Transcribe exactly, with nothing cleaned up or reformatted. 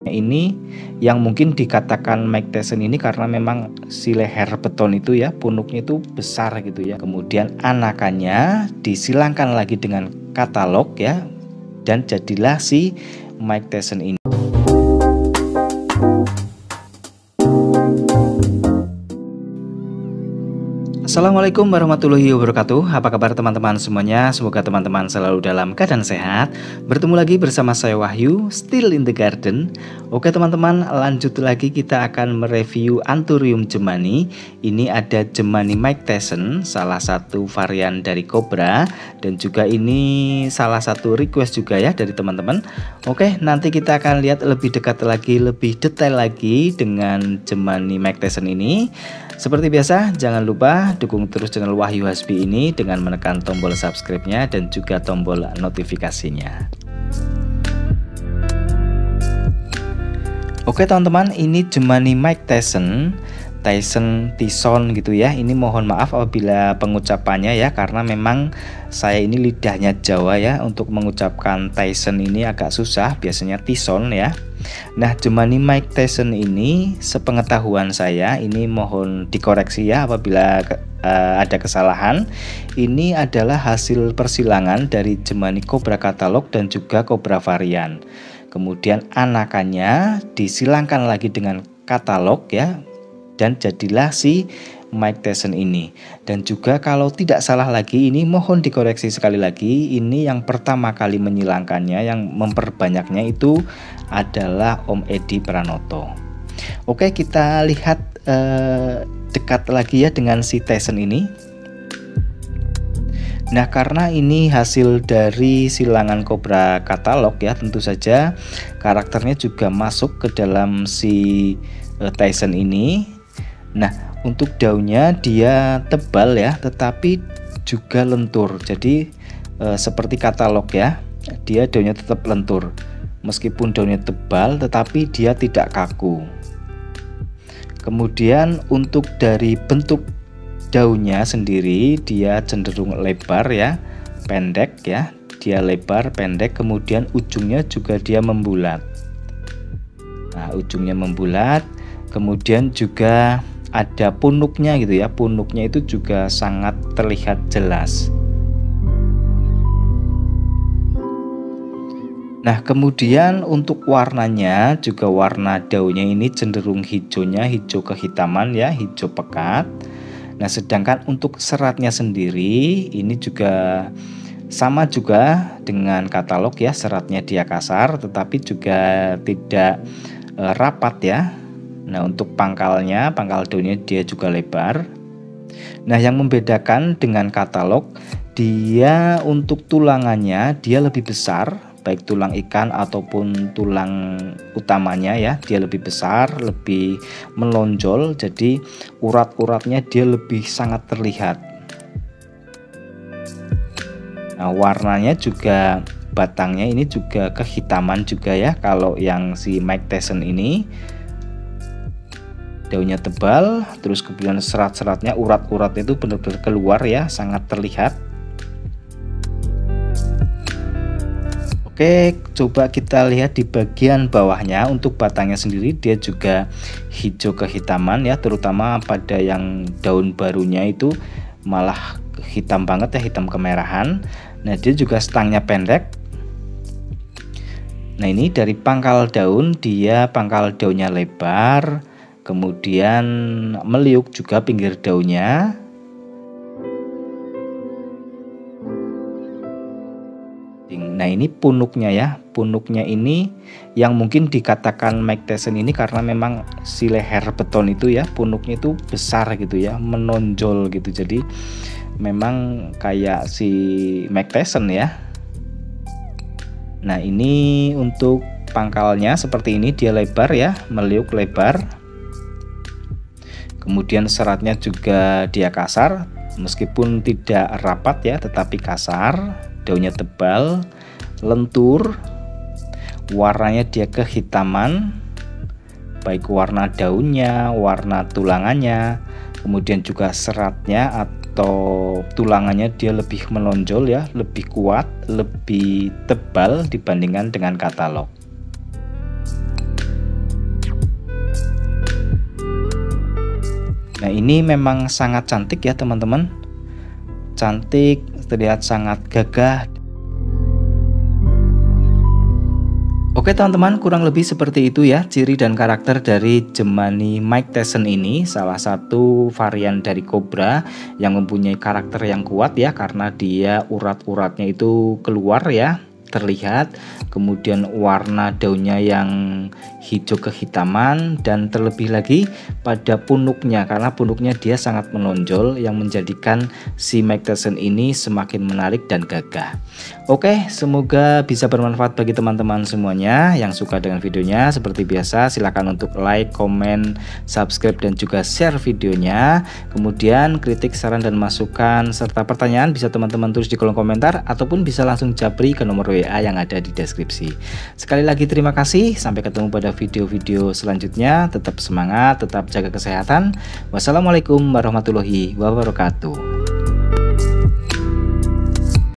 Ini yang mungkin dikatakan Mike Tyson ini karena memang si leher beton itu ya, punuknya itu besar gitu ya. Kemudian anakannya disilangkan lagi dengan katalog ya, dan jadilah si Mike Tyson ini. Assalamualaikum warahmatullahi wabarakatuh. Apa kabar teman-teman semuanya? Semoga teman-teman selalu dalam keadaan sehat. Bertemu lagi bersama saya Wahyu, Still in the Garden. Oke teman-teman, lanjut lagi kita akan mereview Anthurium jemani. Ini ada jemani Mike Tyson, salah satu varian dari Cobra. Dan juga ini salah satu request juga ya dari teman-teman. Oke, nanti kita akan lihat lebih dekat lagi, lebih detail lagi dengan jemani Mike Tyson ini. Seperti biasa, jangan lupa dukung terus channel Wahyu Hasbi ini dengan menekan tombol subscribe-nya dan juga tombol notifikasinya. Oke teman-teman, ini jemani Mike Tyson, Tyson Tyson gitu ya. Ini mohon maaf apabila pengucapannya ya, karena memang saya ini lidahnya Jawa ya, untuk mengucapkan Tyson ini agak susah, biasanya Tyson ya. Nah, jemani Mike Tyson ini sepengetahuan saya, ini mohon dikoreksi ya apabila uh, ada kesalahan. Ini adalah hasil persilangan dari jemani Cobra katalog dan juga Cobra varian. Kemudian anakannya disilangkan lagi dengan katalog ya, dan jadilah si Mike Tyson ini. Dan juga kalau tidak salah lagi, ini mohon dikoreksi sekali lagi, ini yang pertama kali menyilangkannya, yang memperbanyaknya itu adalah Om Edi Pranoto. Oke, kita lihat eh, dekat lagi ya dengan si Tyson ini. Nah, karena ini hasil dari silangan Cobra katalog ya, tentu saja karakternya juga masuk ke dalam si eh, Tyson ini. Nah, untuk daunnya dia tebal ya, tetapi juga lentur. Jadi e, seperti katalog ya, dia daunnya tetap lentur. Meskipun daunnya tebal, tetapi dia tidak kaku. Kemudian untuk dari bentuk daunnya sendiri, dia cenderung lebar ya, pendek ya. Dia lebar, pendek, kemudian ujungnya juga dia membulat. Nah, ujungnya membulat, kemudian juga ada punuknya gitu ya, punuknya itu juga sangat terlihat jelas. Nah, kemudian untuk warnanya juga, warna daunnya ini cenderung hijaunya hijau kehitaman ya, hijau pekat. Nah, sedangkan untuk seratnya sendiri ini juga sama juga dengan katalog ya, seratnya dia kasar tetapi juga tidak e, rapat ya. Nah, untuk pangkalnya, pangkal daunnya dia juga lebar. Nah, yang membedakan dengan katalog, dia untuk tulangannya dia lebih besar, baik tulang ikan ataupun tulang utamanya ya, dia lebih besar, lebih melonjol, jadi urat-uratnya dia lebih sangat terlihat. Nah, warnanya juga, batangnya ini juga kehitaman juga ya, kalau yang si Mike Tyson ini. Daunnya tebal, terus kemudian serat-seratnya, urat-uratnya itu benar-benar keluar ya, sangat terlihat. Oke, coba kita lihat di bagian bawahnya. Untuk batangnya sendiri dia juga hijau kehitaman ya, terutama pada yang daun barunya itu malah hitam banget ya, hitam kemerahan. Nah, dia juga stangnya pendek. Nah, ini dari pangkal daun, dia pangkal daunnya lebar, kemudian meliuk juga pinggir daunnya. Nah, ini punuknya ya, punuknya ini yang mungkin dikatakan Mike Tyson ini karena memang si leher beton itu ya, punuknya itu besar gitu ya, menonjol gitu. Jadi memang kayak si Mike Tyson ya. Nah, ini untuk pangkalnya seperti ini, dia lebar ya, meliuk lebar. Kemudian seratnya juga dia kasar, meskipun tidak rapat ya, tetapi kasar. Daunnya tebal, lentur, warnanya dia kehitaman, baik warna daunnya, warna tulangannya, kemudian juga seratnya atau tulangannya dia lebih menonjol ya, lebih kuat, lebih tebal dibandingkan dengan katalog. Nah, ini memang sangat cantik ya teman-teman. Cantik, terlihat sangat gagah. Oke teman-teman, kurang lebih seperti itu ya ciri dan karakter dari Jemani Mike Tyson ini. Salah satu varian dari kobra yang mempunyai karakter yang kuat ya, karena dia urat-uratnya itu keluar ya, terlihat. Kemudian warna daunnya yang hijau kehitaman, dan terlebih lagi pada punuknya, karena punuknya dia sangat menonjol yang menjadikan si Mike Tyson ini semakin menarik dan gagah. Oke, semoga bisa bermanfaat bagi teman-teman semuanya. Yang suka dengan videonya seperti biasa silahkan untuk like, komen, subscribe, dan juga share videonya. Kemudian kritik, saran, dan masukan serta pertanyaan bisa teman-teman tulis di kolom komentar, ataupun bisa langsung japri ke nomor W A yang ada di deskripsi. Sekali lagi terima kasih, sampai ketemu pada video-video selanjutnya. Tetap semangat, tetap jaga kesehatan. Wassalamualaikum warahmatullahi wabarakatuh.